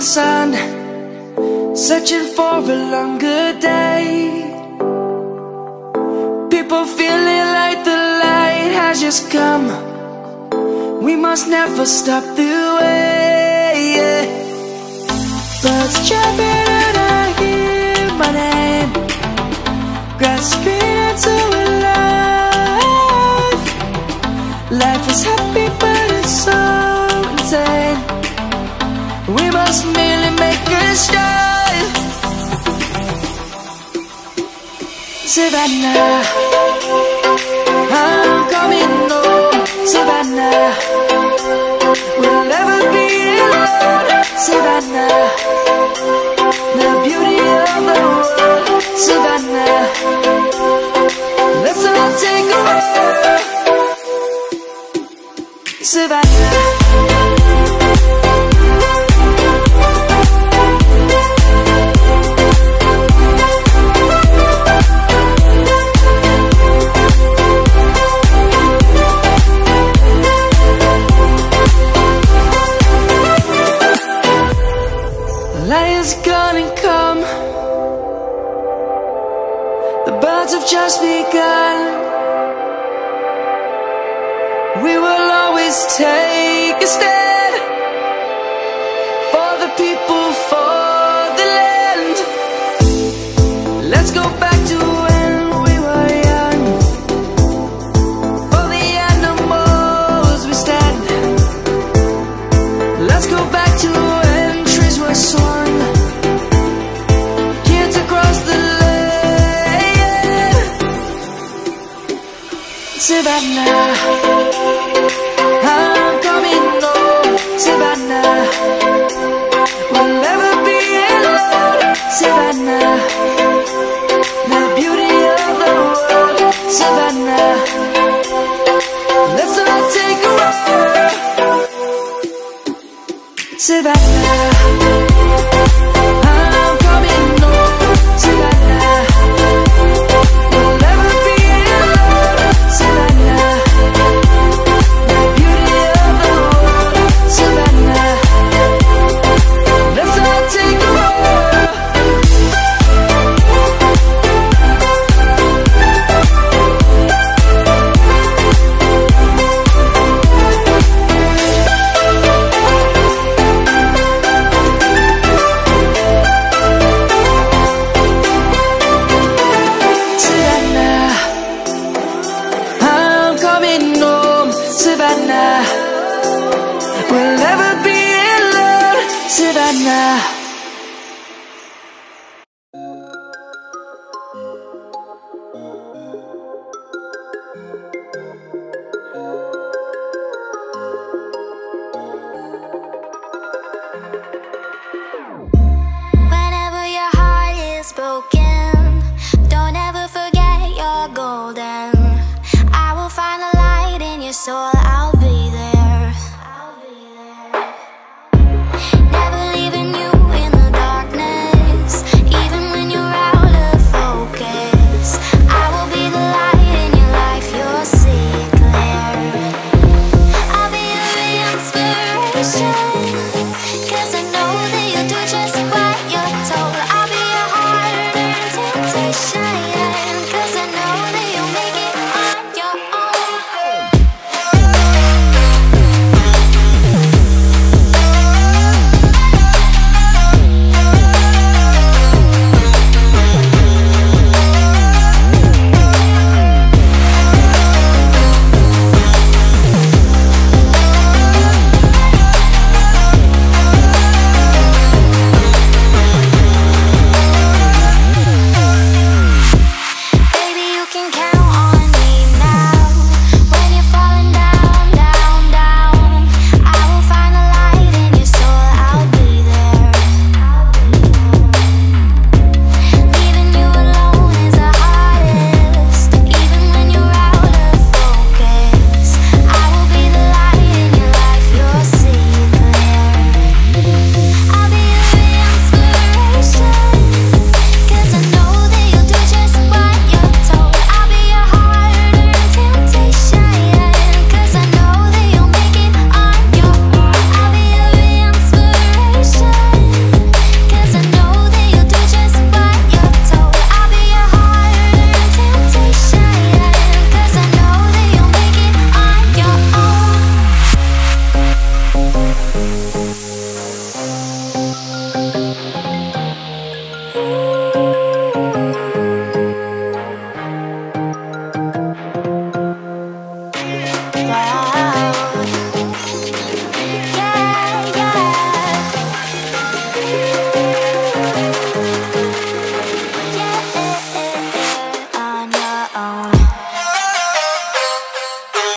sun, searching for a longer day. People feeling like the light has just come. We must never stop the way. Birds chirping and I hear my name, grasping into a life. Life is happy but it's so insane. We must merely make a start. Savannah, I'm coming home. Savannah, we'll never be alone. Savannah, the beauty of the world. Savannah, let's all take a walk. Savannah, lion's gonna come. The birds have just begun. We will always take a stand for the people, for the land. Let's go back to when we were young. For the animals we stand. Let's go back to when trees were swung, kids across the land. Savannah, I'm coming home. Savannah, we'll never be alone. Savannah, the beauty of the world. Savannah, let's all take a walk. Savannah, I'm coming home. Savannah, we'll never be alone. Savannah, the beauty of the world. Savannah, let's all take a walk. Savannah, I'm coming home. Savannah, we'll never be alone. Savannah. Whenever your heart is broken, don't ever forget you're golden. I will find a light in your soul.